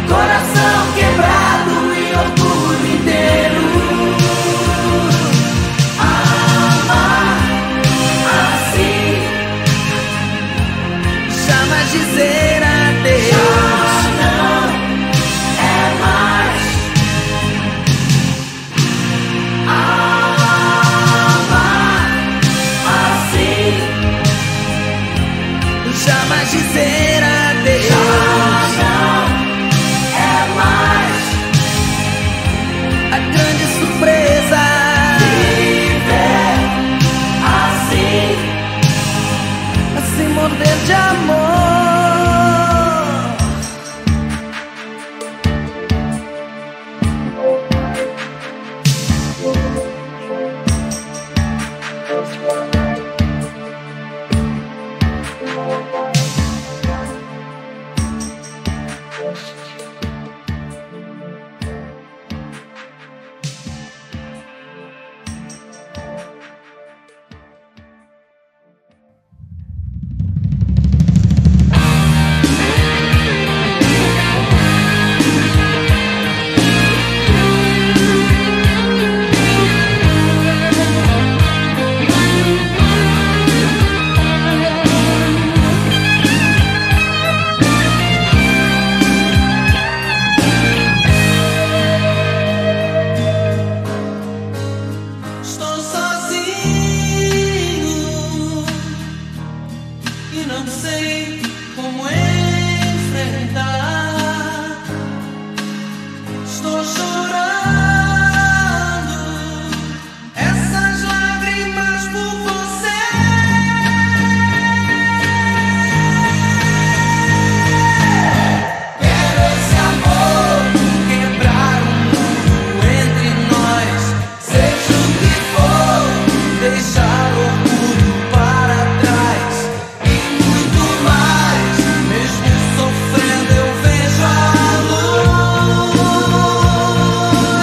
coração quebrado e orgulho inteiro. Amar assim, jamais dizer adeus. Já não é mais. Amar assim, jamais dizer adeus. Já não é mais. A grande surpresa, viver assim, assim morder de amor. Estou sozinho e não sei como enfrentar. Estou chorando essas lágrimas por você. Quero esse amor quebrar o muro entre nós, seja o que for, deixar orgulho para trás e muito mais. Mesmo sofrendo eu vejo a luz.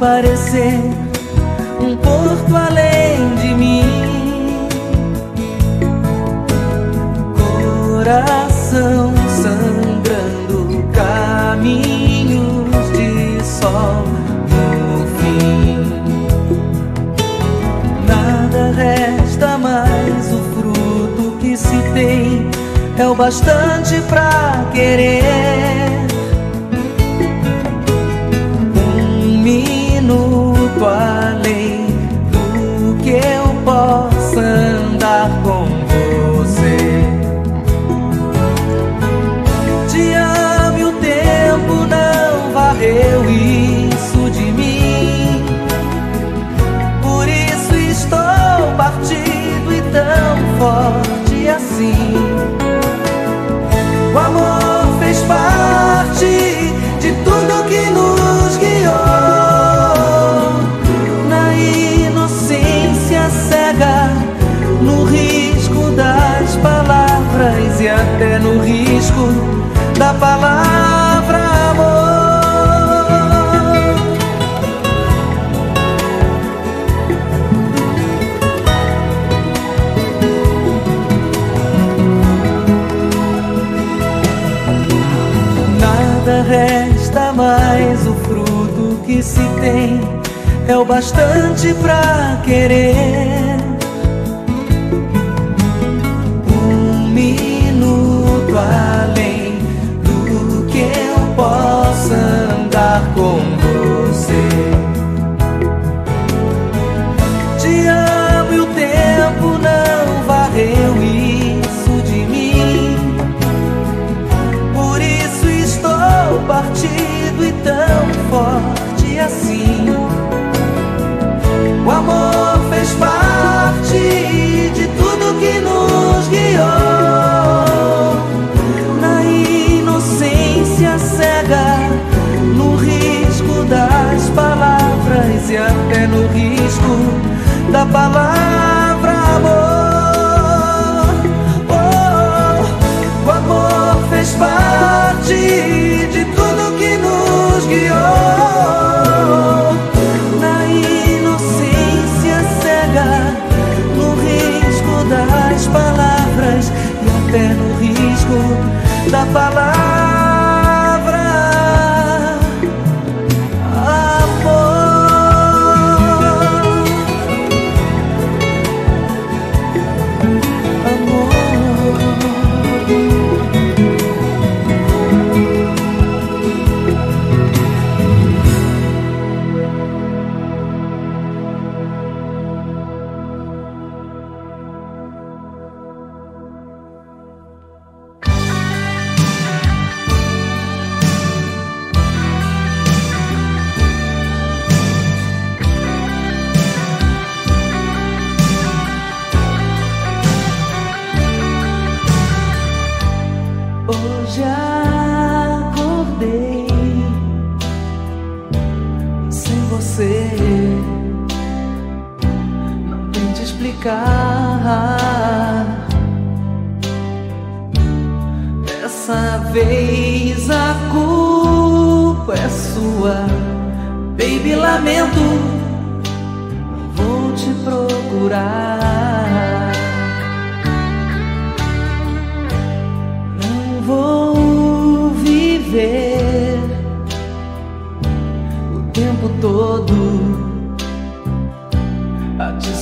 parecer um porto além de mim. Coração sangrando, caminhos de sol no fim. Nada resta mais, o fruto que se tem é o bastante pra querer. Um minuto além do que eu possa andar com você. Te amo e o tempo não varreu isso de mim. Por isso estou partido e tão forte assim. O amor fez parte de tudo que nos guiou. Na inocência cega, no risco das palavras e até no risco da palavra amor. Nada resta mais, o fruto que se tem é o bastante pra querer. Um minuto além do que eu possa andar com você. Te amo e o tempo não varreu isso de mim. Por isso estou partido e tão forte assim. O amor fez parte de tudo que nos guiou. Na inocência cega, no risco das palavras e até no risco da palavra amor. Oh, o amor fez parte de tudo que nos guiou. Das palavras e até no risco da palavra dessa vez a culpa é sua, baby, lamento, vou te procurar. Não vou viver o tempo todo a te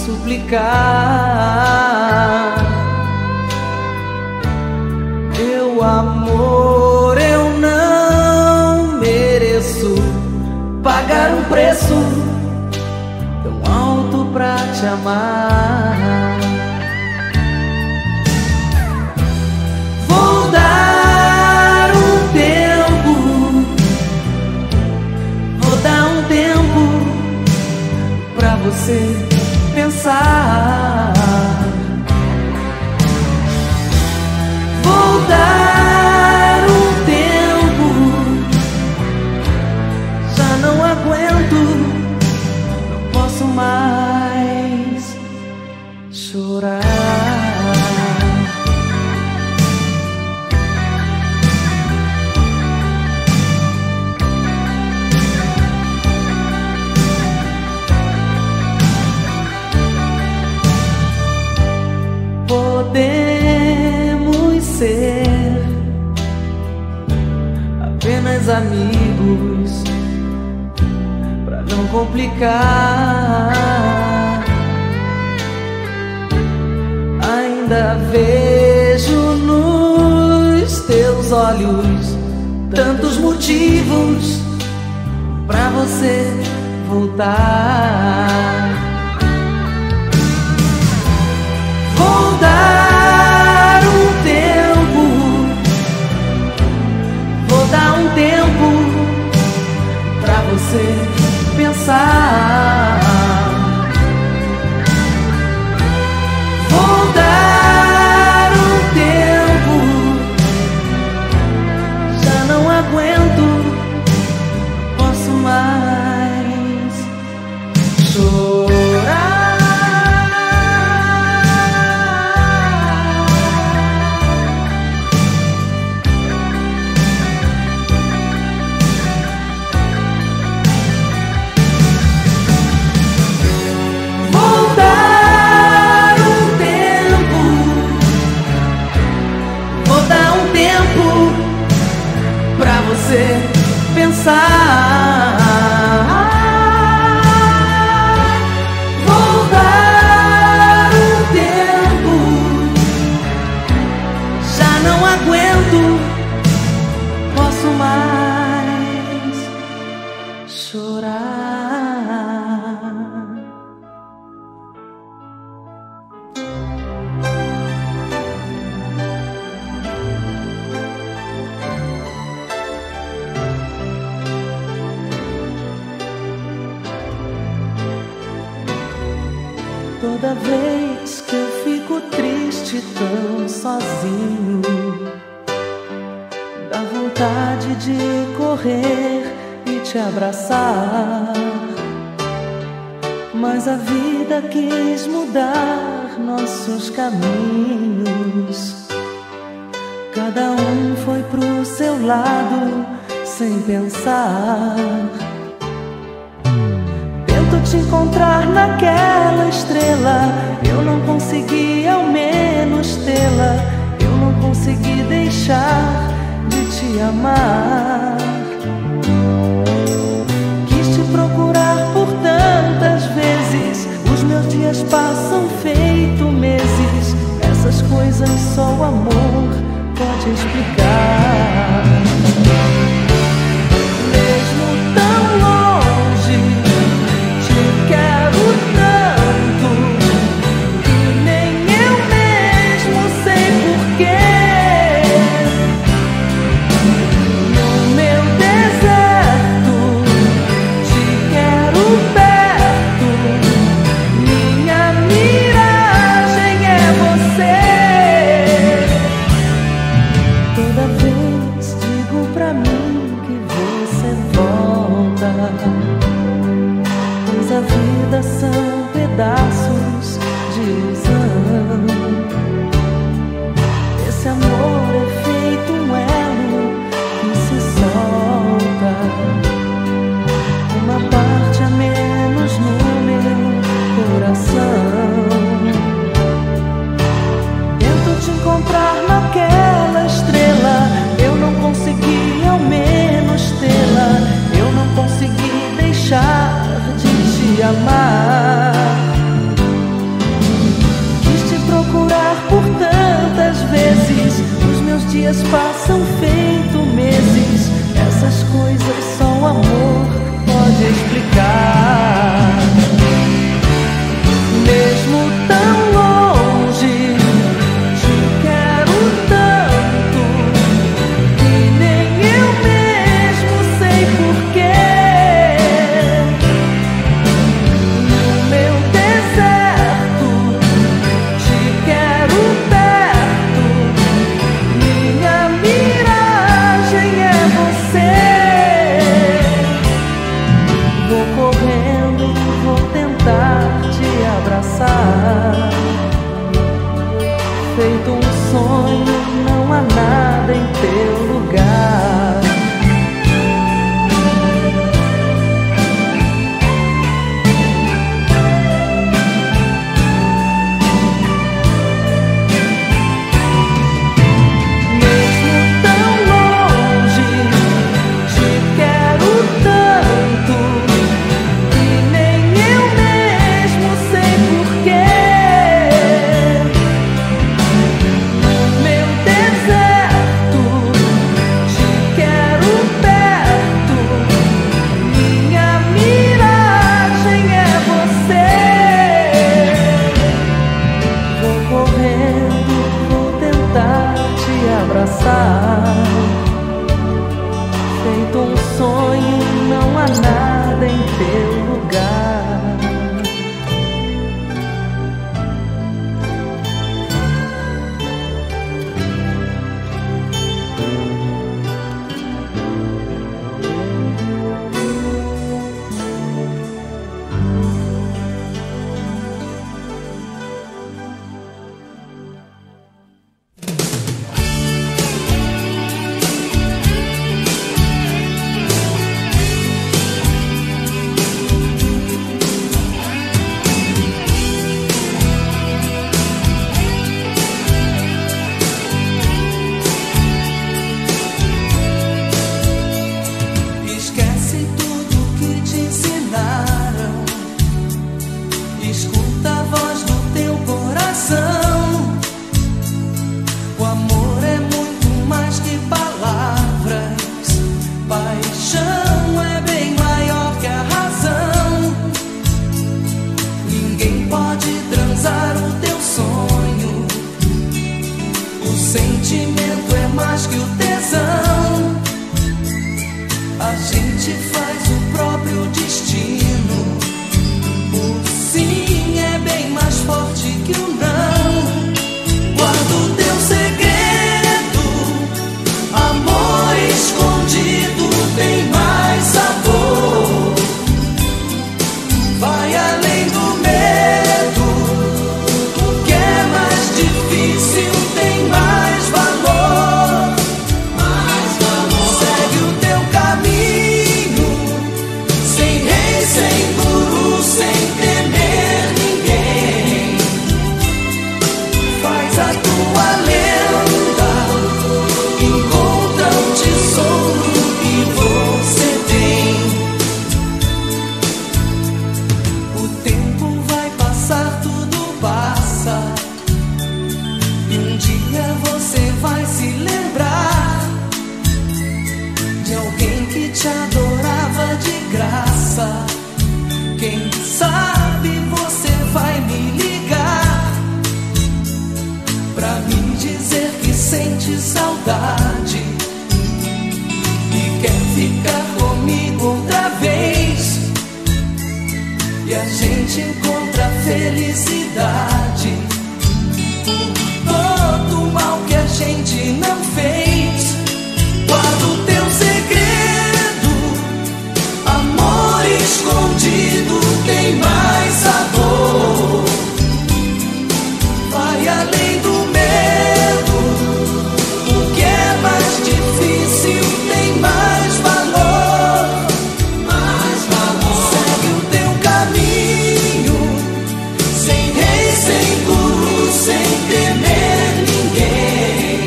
suplicar. Meu amor, eu não mereço pagar um preço tão alto pra te amar. Vou dar um tempo, vou dar um tempo pra você pensar. Vou dar um tempo, já não aguento, não posso mais. mais amigos pra não complicar. Ainda vejo nos teus olhos tantos motivos pra você voltar. Vou dar um tempo, vou dar um tempo pra você pensar. Vou dar um tempo, já não aguento, posso mais chorar. Pra você pensar. Vou dar um tempo, já não aguento, posso mais chorar. Toda vez que eu fico triste, tão sozinho, dá vontade de correr e te abraçar. Mas a vida quis mudar nossos caminhos. Cada um foi pro seu lado sem pensar. Te encontrar naquela estrela, eu não consegui ao menos tê-la. Eu não consegui deixar de te amar. Quis te procurar por tantas vezes, os meus dias passam feito meses. Essas coisas só o amor pode explicar. Mesmo tão longe, quero tanto que nem eu mesmo sei porquê. No meu deserto te quero perto, minha miragem é você. Toda vez digo pra mim que você volta, pois a vida são pedaços de ilusão. Esse amor é feito um elo que se solta, uma parte a menos no meu coração. Tento te encontrar naquela estrela, eu não consegui ao menos tê-la. Eu não consegui deixar de te amar. Quis te procurar por tantas vezes, os meus dias passam feito meses. Essas coisas só o amor pode explicar. Mesmo tão longe, te quero tanto que nem eu mesmo sei porquê. Vou correndo mais que o tesão. A gente faz o próprio destino. O sim é bem mais forte que o não. Guarda o teu segredo, amor escondido tem mais sabor. Vai além do medo, o que é mais difícil tem mais valor. Mais valor. Segue o teu caminho, sem rei, sem guru, sem temer ninguém. Faz a tua lenda, encontra o tesouro que você tem. O tempo vai passar, tudo passa, e um dia você vai se lembrar de alguém que te adorava de graça. Quem sabe você vai me ligar pra me dizer que sente saudade e quer ficar comigo outra vez. E a gente encontra felicidade por todo o mal que a gente não fez. Guarda o teu segredo, amor escondido tem mais sabor. Vai além do medo, o que é mais difícil tem mais valor. Mais valor. Segue o teu caminho, sem rei, sem guru, sem temer ninguém.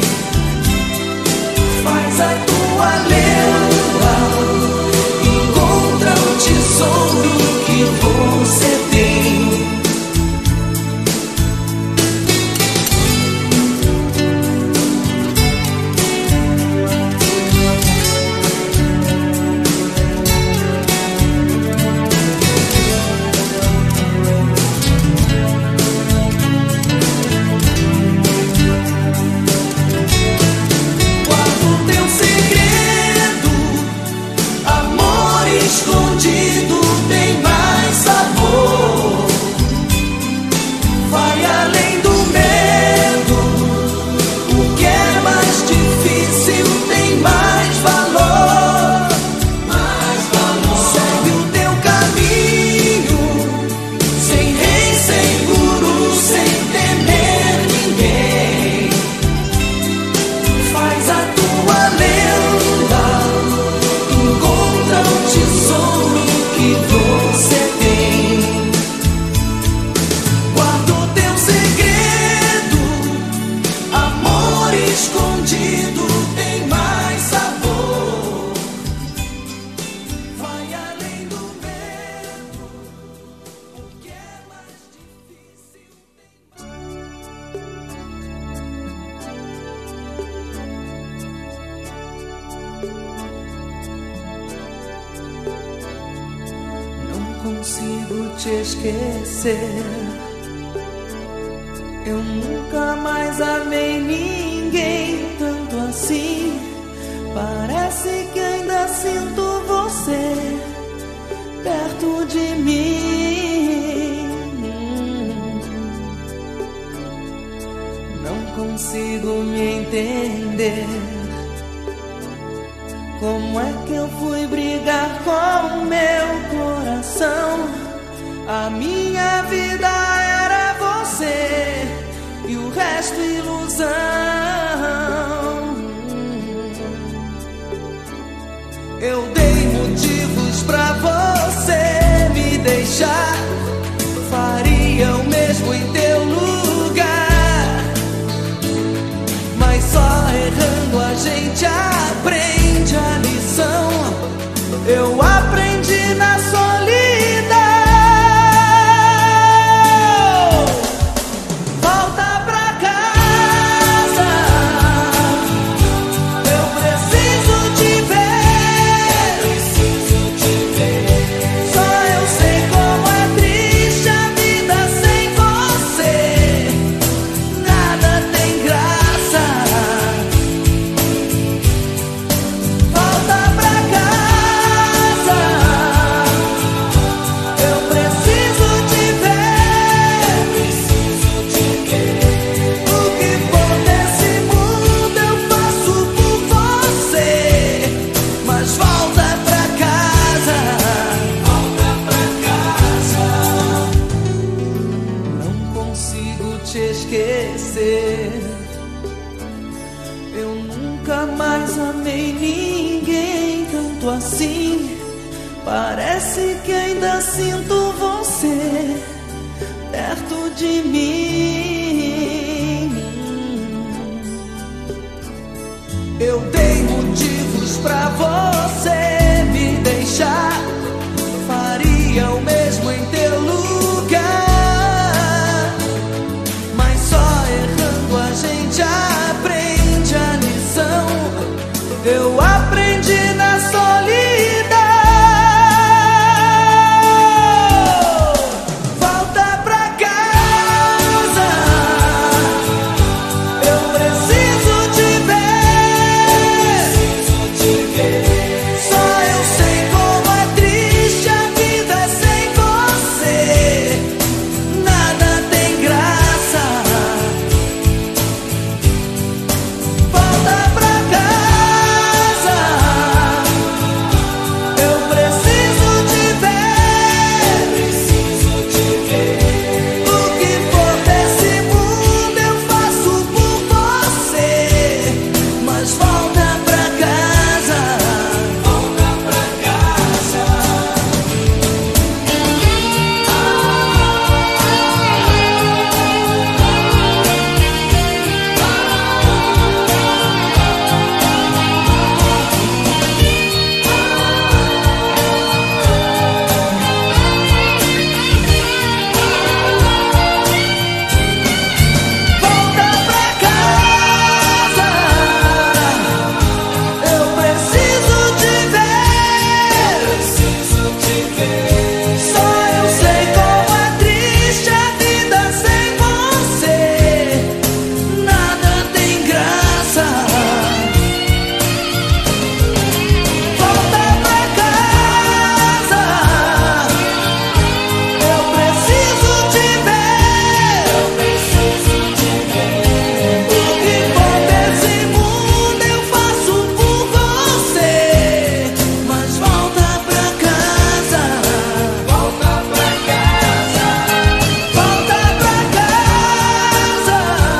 Faz a tua lenda, encontra o tesouro que você tem. Guarda o teu segredo, amor escondido tem mais sabor. Vai além do medo, o que é mais difícil tem mais valor. Mais valor. Segue o teu caminho, sem rei, sem guru, sem temer ninguém. Faz a tua lenda, encontra o tesouro que você tem. Guarda o teu segredo, amor escondido tem mais sabor. Vai além do medo, o que é mais difícil Não consigo te esquecer. Eu nunca mais amei ninguém tanto assim. Parece que ainda sinto você perto de mim. Não consigo me entender. Como é que eu fui brigar com o meu coração? A minha vida era você e o resto ilusão. Eu dei motivos pra você me deixar. Faria o mesmo em teu lugar. Mas só errando a gente aprende a lição. Eu aprendi na solidão. Volta pra casa, eu preciso te ver. Só eu sei como é triste a vida sem você. Nada tem graça. assim, parece que ainda sinto você perto de mim. Eu dei motivos pra você me deixar, faria o mesmo em teu lugar, mas só errando a gente aprende a lição. Eu aprendi na solidão. Volta pra casa, eu preciso te ver. Só eu sei como é triste a vida sem você. Nada tem graça. Volta pra casa, eu preciso te ver. O que for desse mundo eu faço por você. Mas volta pra casa. Volta pra casa. Volta pra casa, eu preciso te ver. Só eu sei como é triste a vida sem você. Nada tem graça. Volta pra casa, eu preciso te ver. O que for desse mundo eu faço por você. Mas volta pra casa. Volta pra casa. Volta pra casa.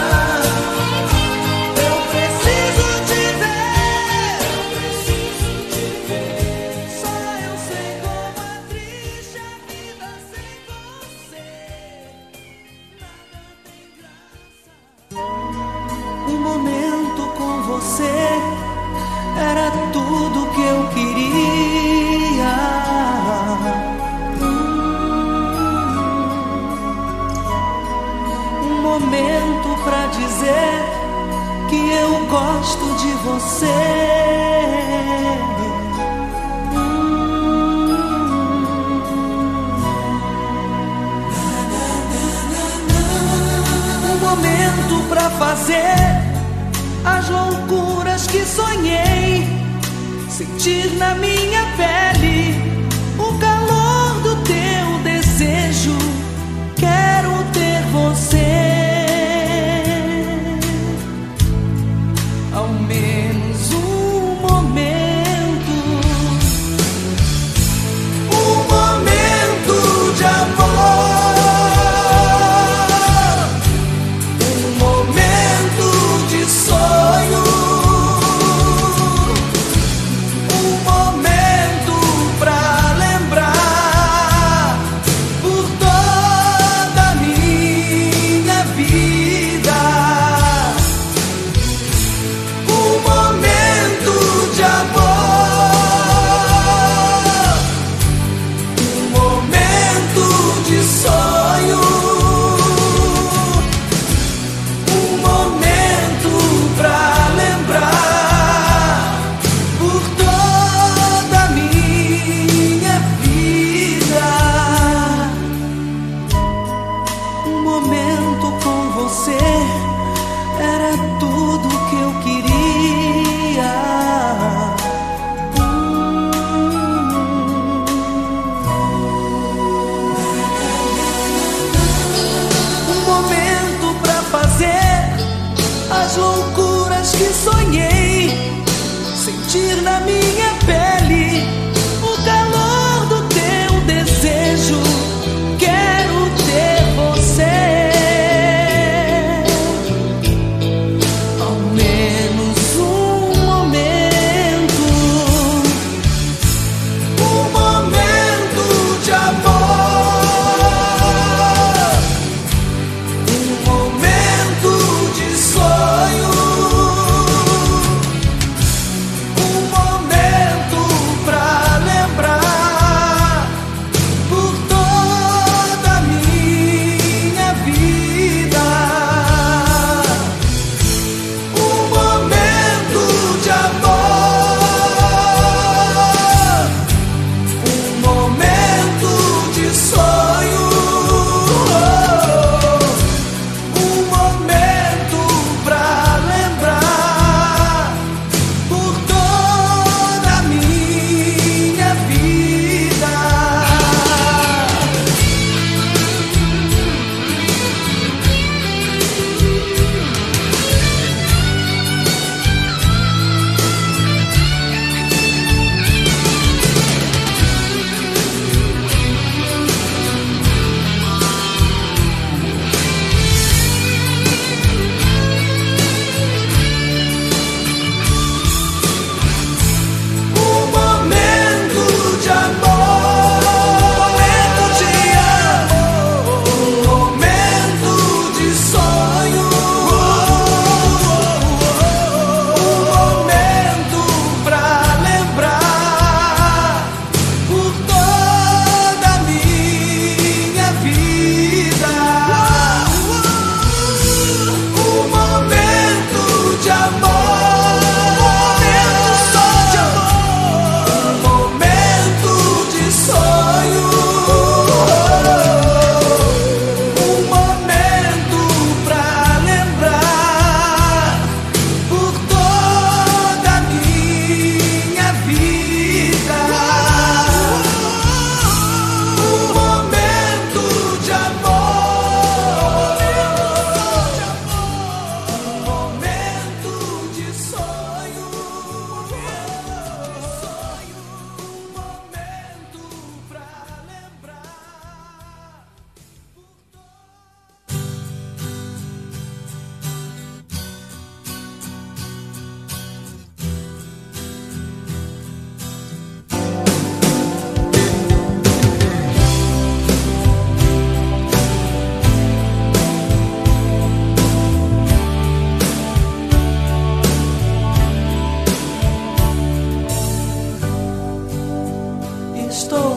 Eu preciso te ver. Só eu sei como é triste a vida sem você. Nada tem graça. Um momento com você era tudo que eu queria. Um momento pra dizer que eu gosto de você. Um momento pra fazer as loucuras que sonhei, sentir na minha pele o calor do teu desejo. Quero ter você. Ao menos um momento. Um momento de amor, um momento de sonho, um momento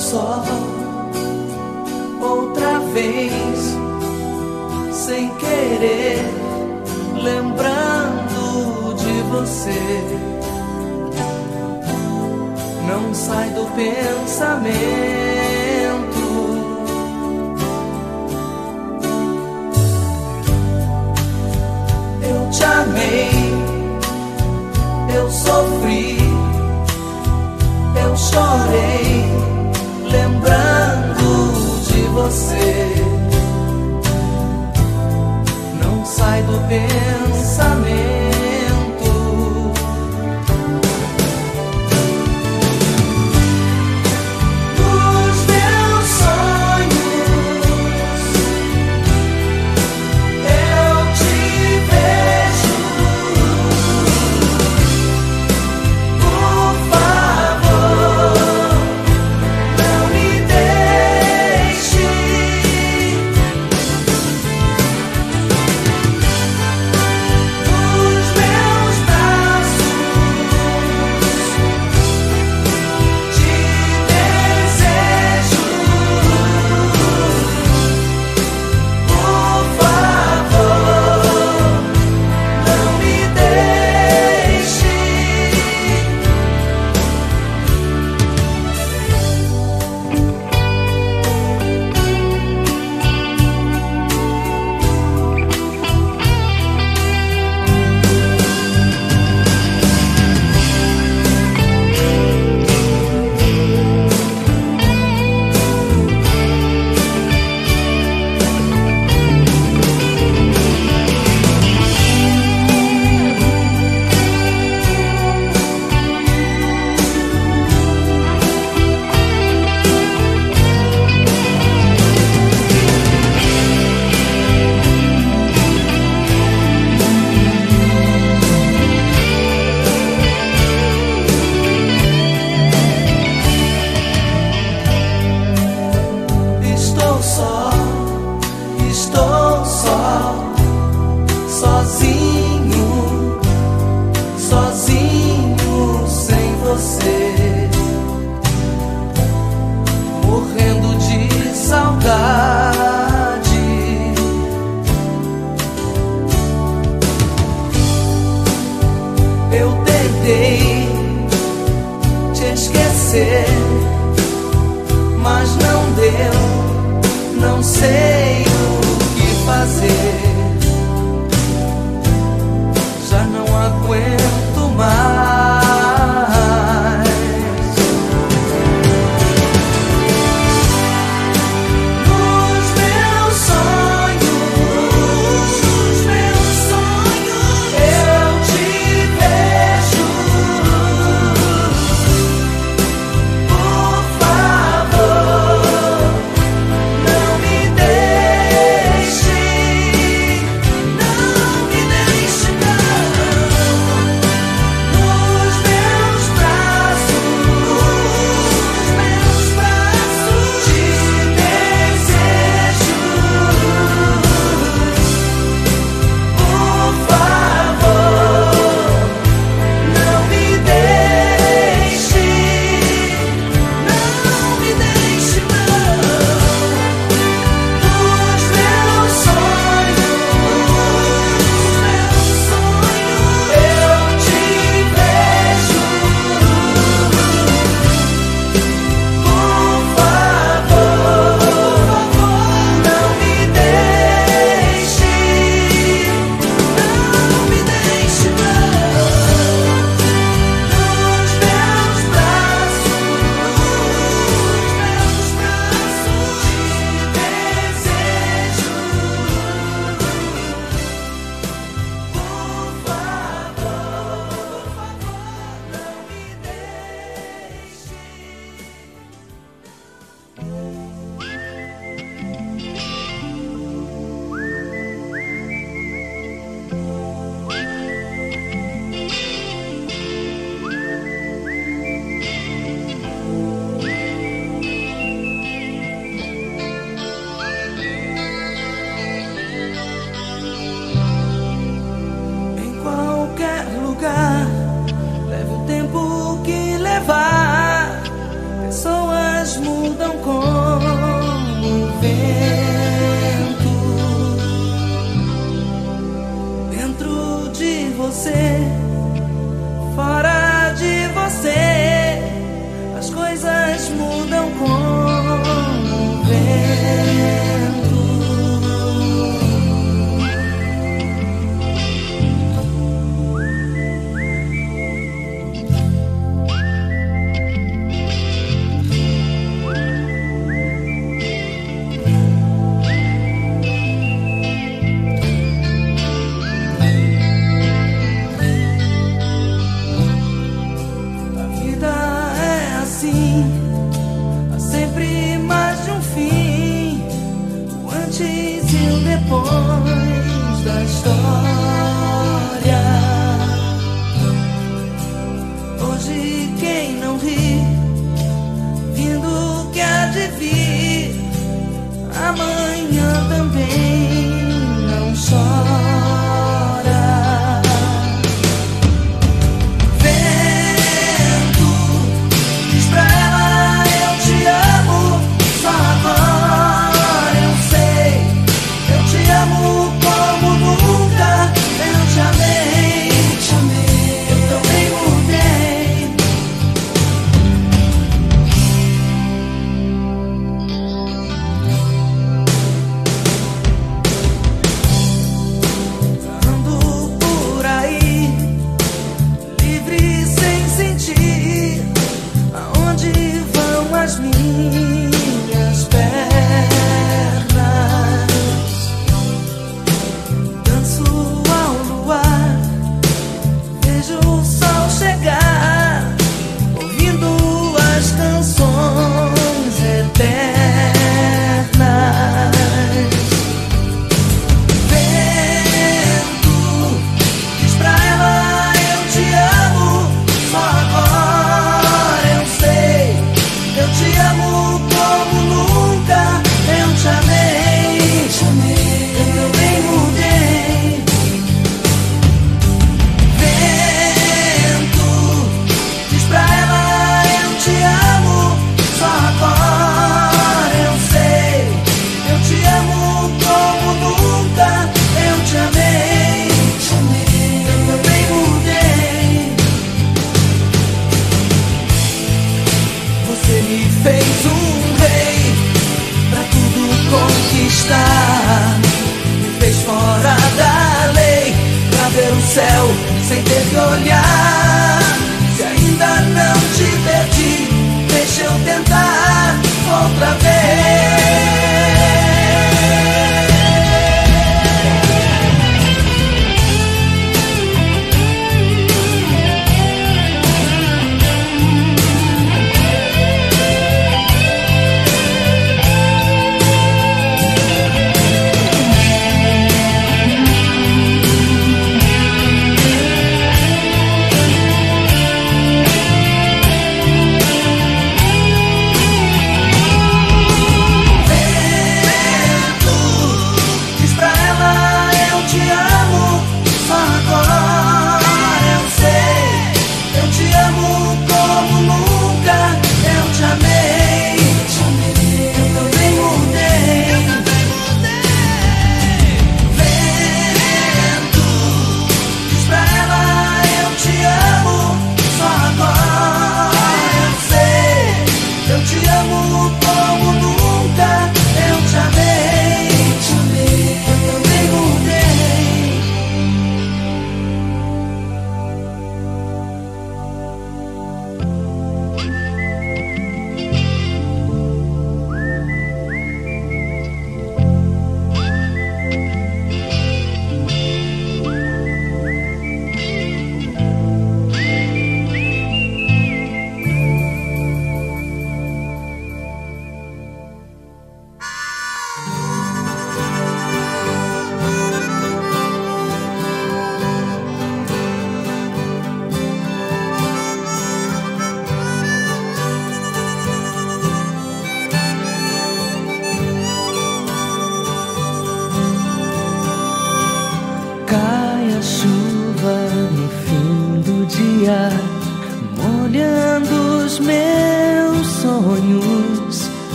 só, outra vez, sem querer, lembrando de você. Não sai do pensamento. Eu te amei, eu sofri, eu chorei, lembrando de você. Não sai do pensamento. Sozinho sem você, morrendo de saudade. Eu tentei te esquecer, mas não deu, não sei o que fazer. Já não aguento mais. Nos meus sonhos, eu te vejo. Por favor, não me deixe, não me deixe, não. Nos meus braços, te desejo. Por favor, não me deixe, não me deixe, não. Nos meus sonhos, eu te vejo. Por favor, não me deixe, não me deixe, não. Nos meus braços, te desejo. Por favor, não me deixe. Em qualquer lugar, leve o tempo que levar. Pessoas mudam. mudam como o vento. Dentro de você, fora de você, as coisas mudam como o vento. Há sempre mais de um fim, o antes e o depois da história. Hoje quem não ri, vindo o que há de vir, amanhã também não chora. Minhas pernas danço ao luar, vejo o sol chegar, ouvindo as canções eternas. Vento diz pra ela eu te amo, só agora eu sei. Eu te amo como nunca eu te amei. Eu também mudei. Vento diz pra ela eu te amo, só agora eu sei. Eu te amo como nunca eu te amei. Eu também mudei. Você me fez um rei pra tudo conquistar, me fez fora da lei pra ver o céu sem ter que olhar. Se ainda não te perdi, deixa eu tentar outra vez.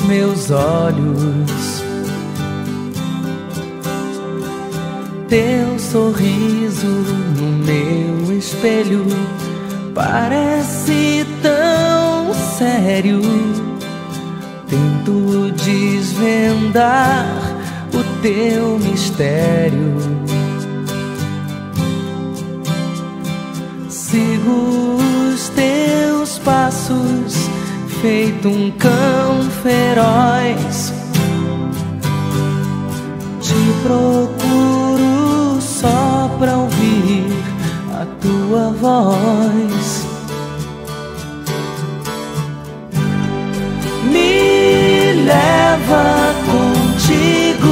meus olhos. Teu sorriso no meu espelho parece tão sério. Tento desvendar o teu mistério. Sigo os teus passos, feito um cão feroz. Te procuro só pra ouvir a tua voz. Me leva contigo,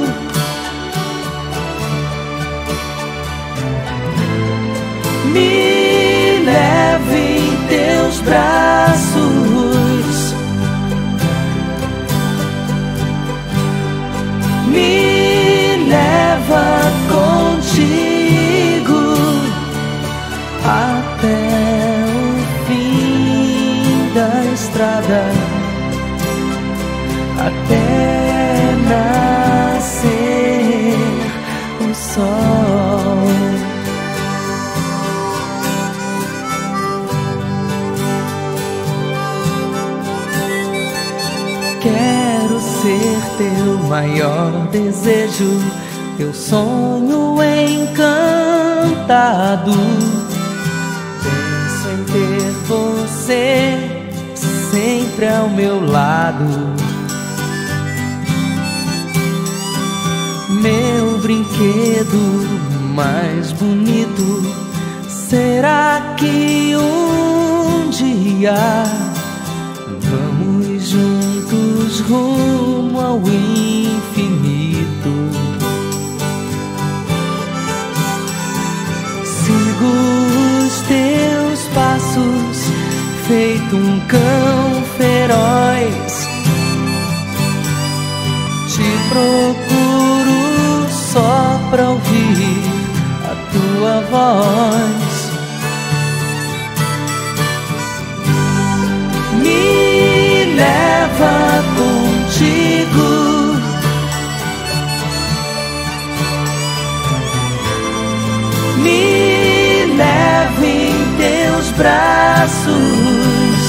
me leve em teus braços, me leva contigo até o fim da estrada, até nascer o sol. Quero ser teu maior desejo, teu sonho encantado. Penso em ter você sempre ao meu lado. Meu brinquedo mais bonito, será que um dia vamos juntos rumo ao infinito? Sigo os teus passos, feito um cão feroz. Te procuro só pra ouvir a tua voz. Me leva contigo, me leve em teus braços,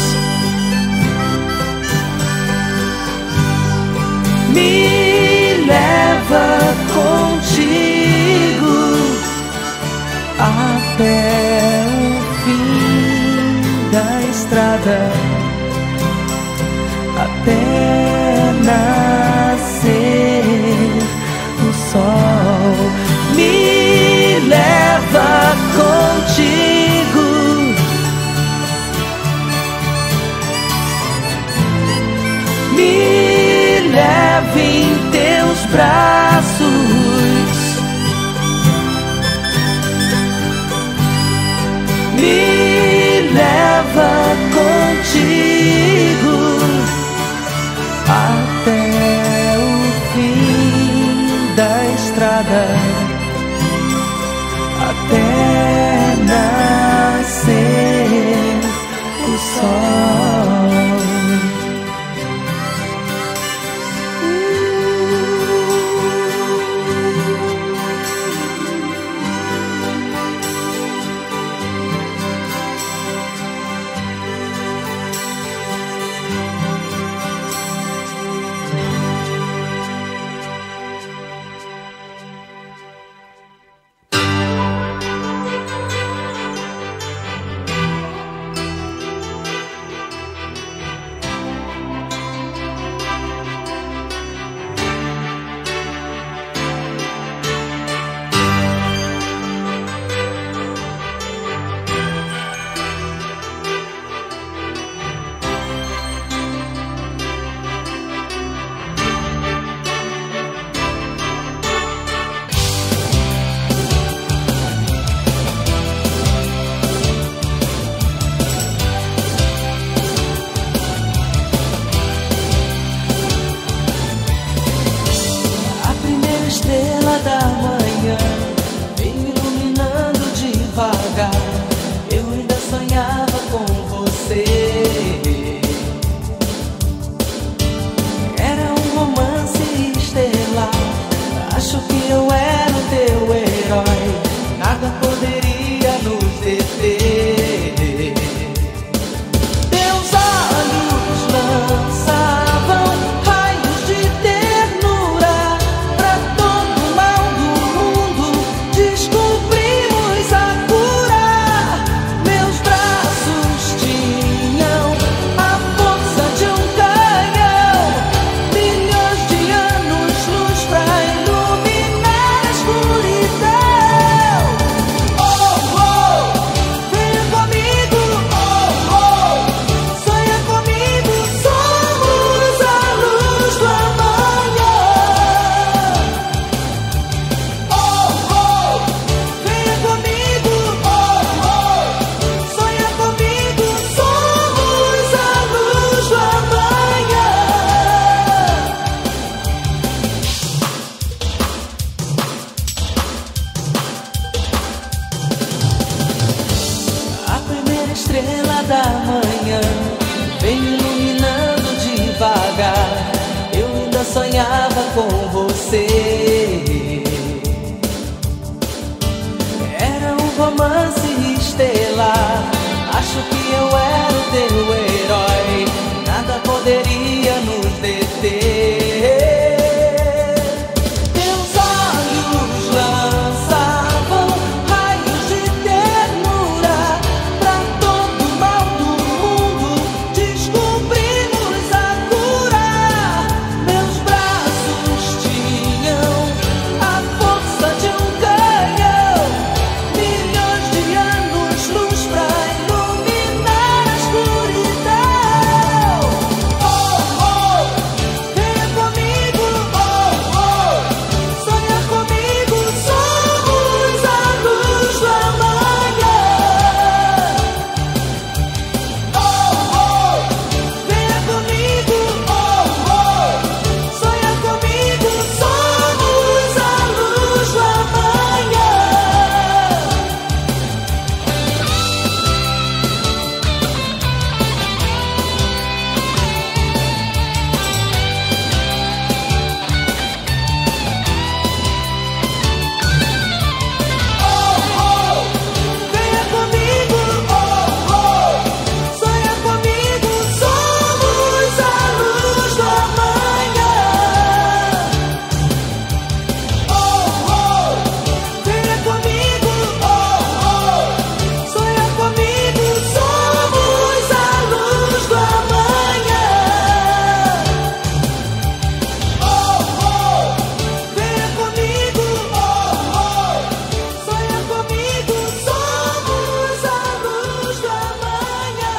me leva contigo até o fim da estrada, até nascer o sol. Me leva contigo, me leve em teus braços, me leva contigo até o fim da estrada, até nascer o sol. estrela da manhã vem iluminando devagar. Eu ainda sonhava com você. Era um romance estelar. Acho que eu era o teu herói. Nada poderia nos deter. Teus olhos lançavam raios de ternura. Pra todo o mal do mundo descobrimos a cura. Meus braços tinham a força de um canhão. Milhões de anos-luz pra iluminar a escuridão. Oh, oh, venha comigo, oh, oh, sonha comigo, somos a luz do amanhã. Oh, oh, venha comigo, oh, oh, sonha comigo, somos a luz do amanhã. Oh, oh, venha comigo, oh, oh, sonha comigo, somos a luz do amanhã. Oh, oh, venha comigo, oh, oh, sonha comigo, somos a luz do amanhã. Oh, oh, venha comigo, oh, oh, sonha comigo, somos a luz do amanhã.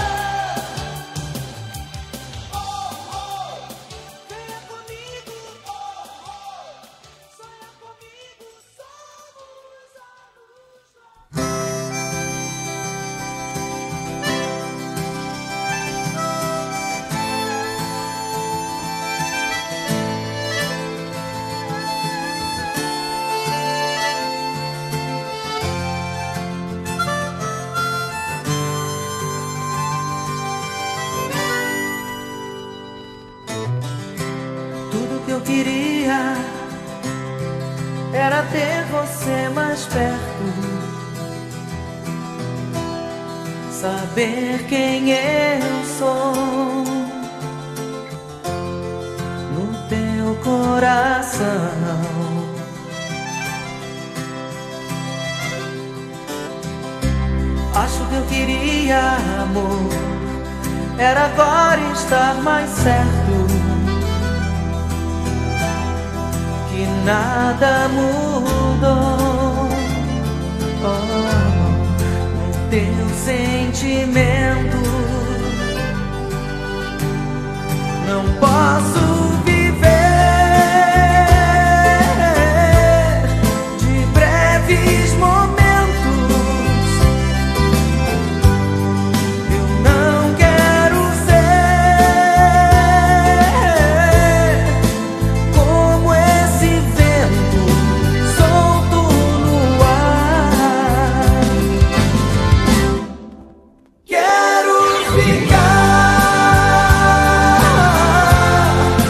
Oh, oh, venha comigo, oh, oh, sonha comigo, somos a luz do amanhã. Tudo que eu queria era ter você mais perto, saber quem eu sou no teu coração. Acho que eu queria, amor, era agora estar mais certo, que nada mudou. Oh, no teu sentimento não posso viver de breves momentos. Eu não quero ser como esse vento solto no ar. Quero ficar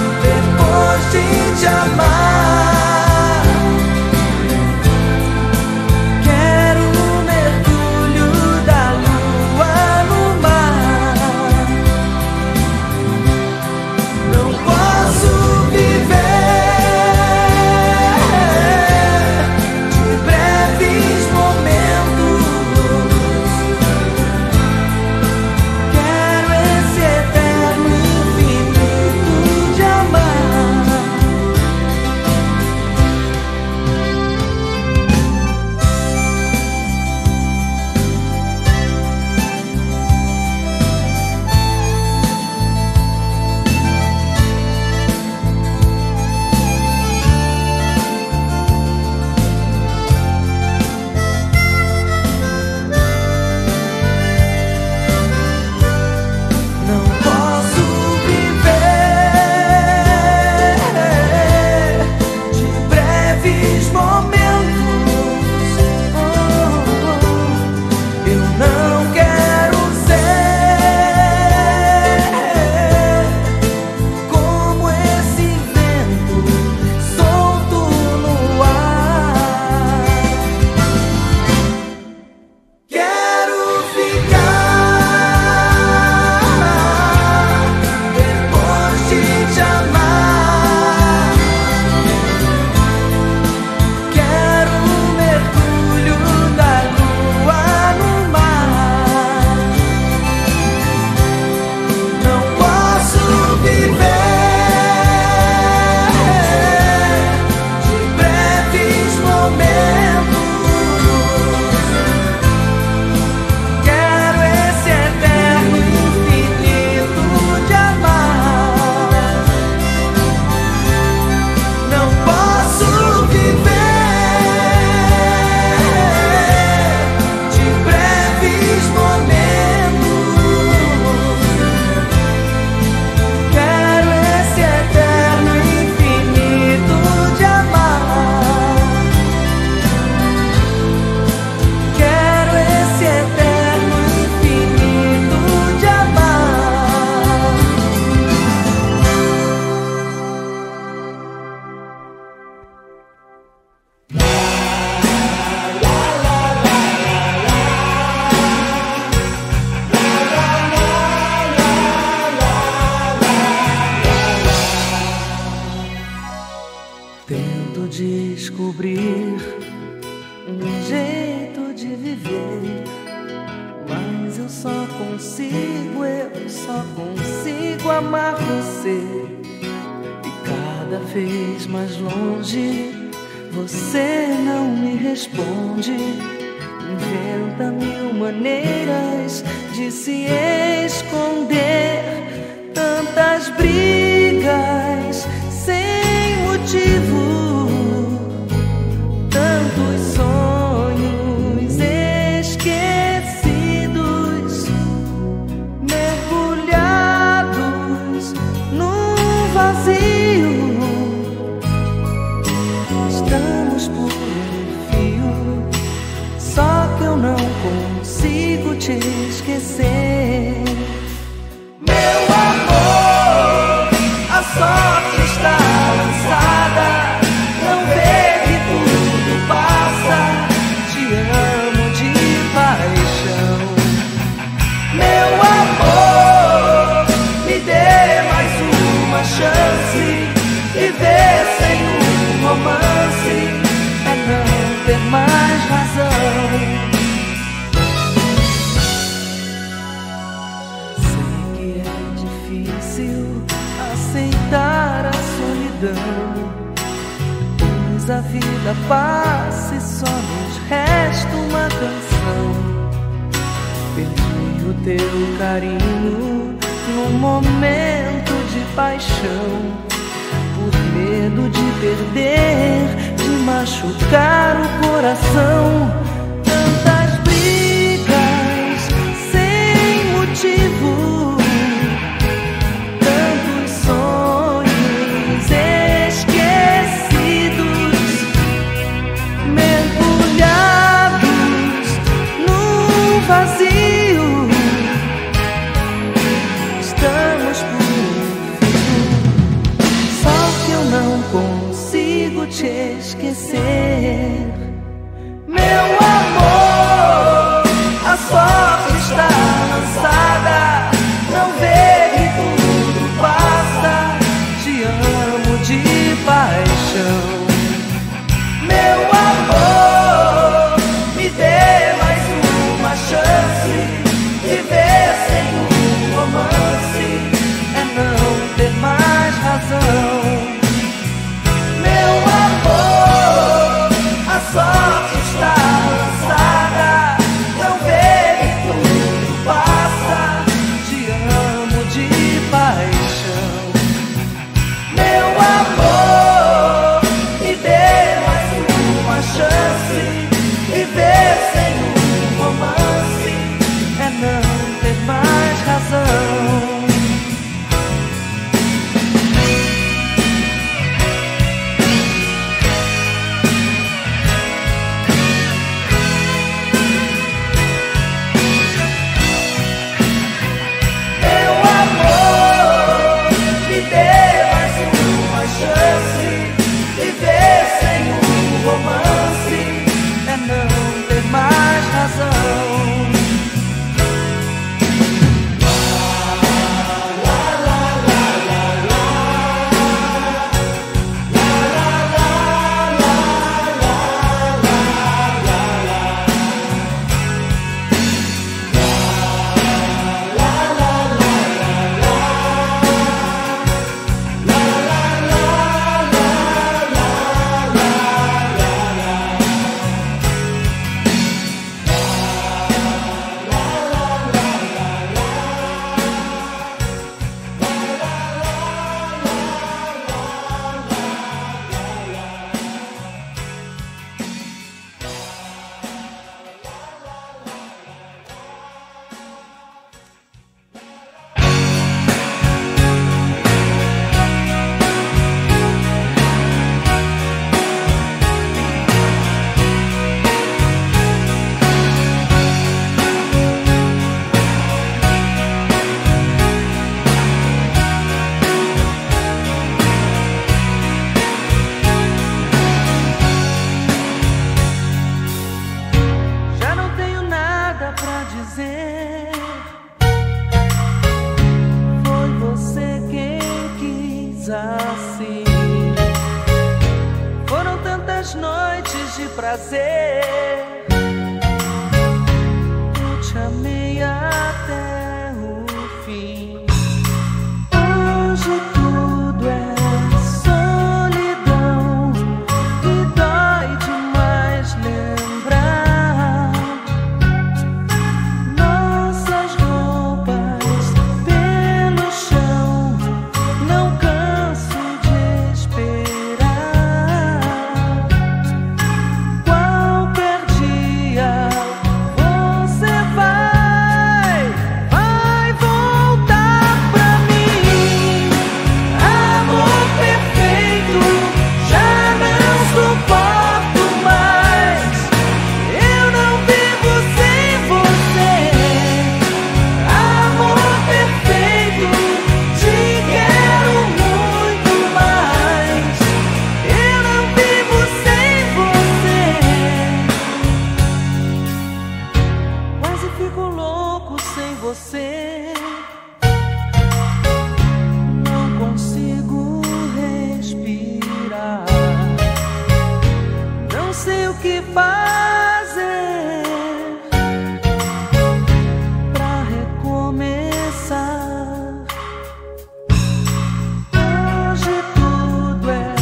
viver. Mas eu só consigo amar você. E cada vez mais longe, você não me responde. Inventa mil maneiras de se esconder. Tantas brigas sem motivo, tantos sonhos esquecidos, mergulhados num vazio. Estamos por um fio, só que eu não consigo te esquecer. Meu amor, a sorte está lançada. Não vê que tudo passa. Te amo de paixão. Meu amor, me dê mais uma chance. Viver sem um romance é não ter mais razão. Sei que é difícil aceitar a solidão, pois a vida passa e só nos resta uma canção. Perdi o teu carinho num momento de paixão, por medo de perder, de machucar o coração. Tantas brigas sem motivo, tantos sonhos esquecidos, mergulhados num vazio. Estamos por não consigo te esquecer. Meu amor, a sorte está lançada. Não vê que tudo passa. Te amo de paixão. Meu amor, me dê mais uma chance. Viver sem um romance é não ter mais razão. A sorte está lançada. Não vê que tudo passa. Te amo de paixão. Meu amor, me dê mais uma chance. Viver sem um romance é não ter mais razão. Assim, foram tantas noites de prazer você. Não consigo respirar, não sei o que fazer pra recomeçar. Hoje tudo é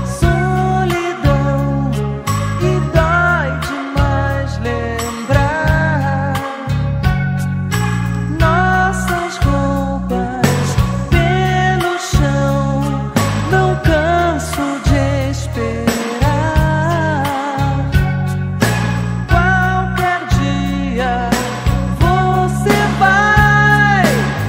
solidão e dói demais lembrar nossas roupas pelo chão. Não canso de esperar. Qualquer dia você vai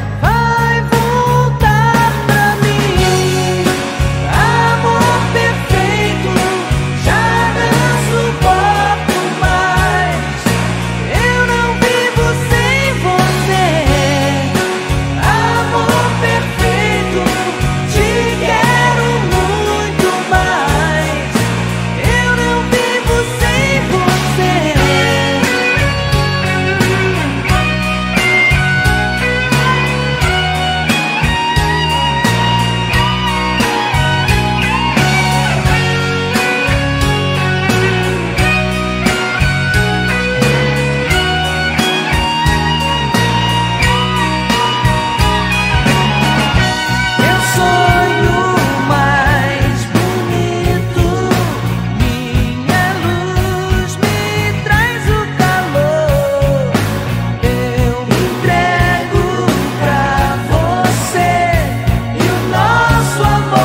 voltar pra mim. Amor perfeito, já não suporto mais. Eu não vivo sem você. Amor perfeito, te quero muito mais. Eu não vivo sem você. Meu sonho mais bonito, minha luz me traz o calor. Eu me entrego pra você e o nosso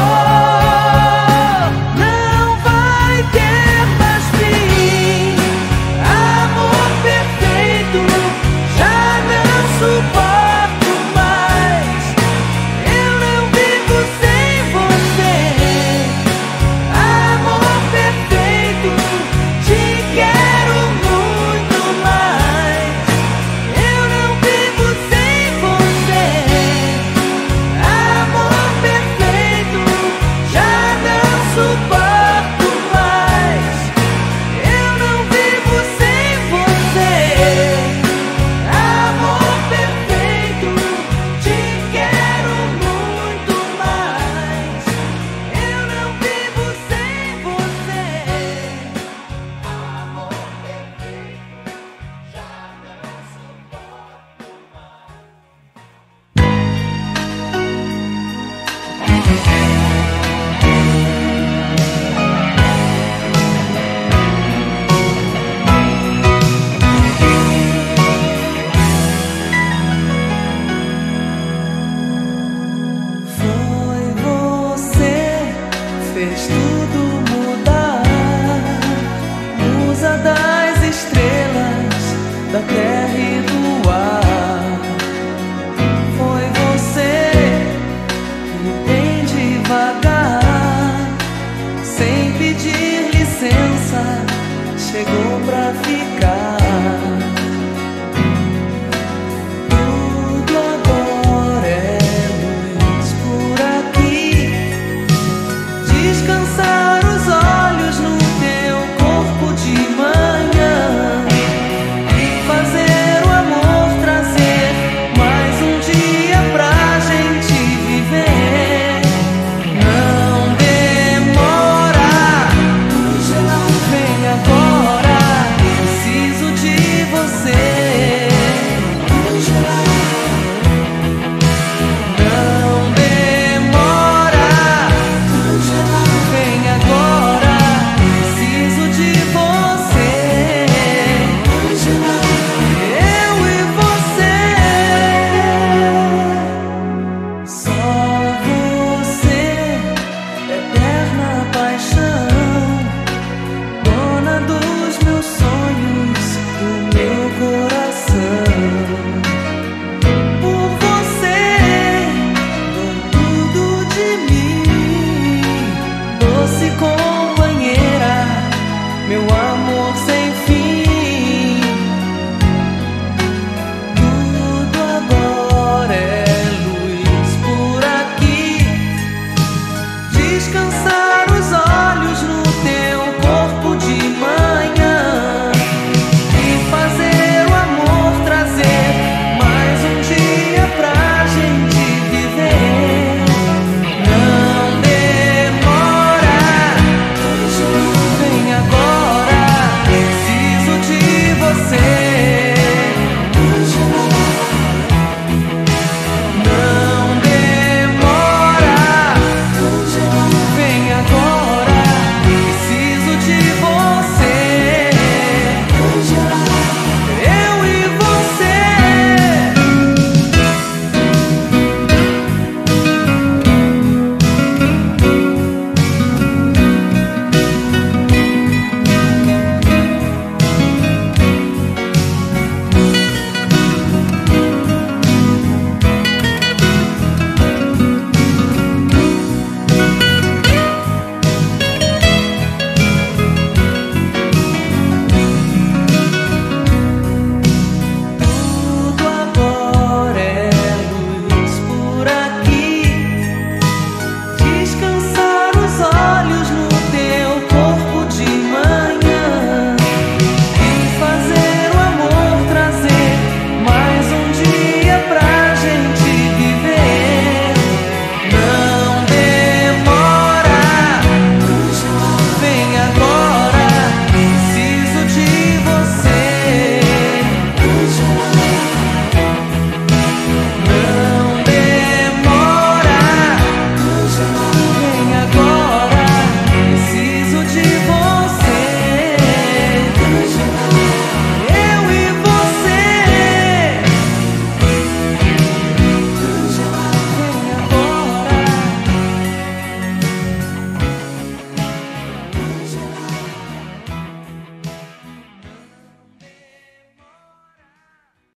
amor não vai ter mais fim. Amor perfeito, já não suporto mais. Eu não vivo sem você. Amor perfeito, te quero muito mais. Eu não vivo sem você. Amor perfeito, já não suporto mais. Eu não vivo sem você. Amor perfeito, te quero muito mais. Eu não vivo sem você. Amor perfeito, já não suporto Foi você, fez tudo mudar. Musa das estrelas, da terra.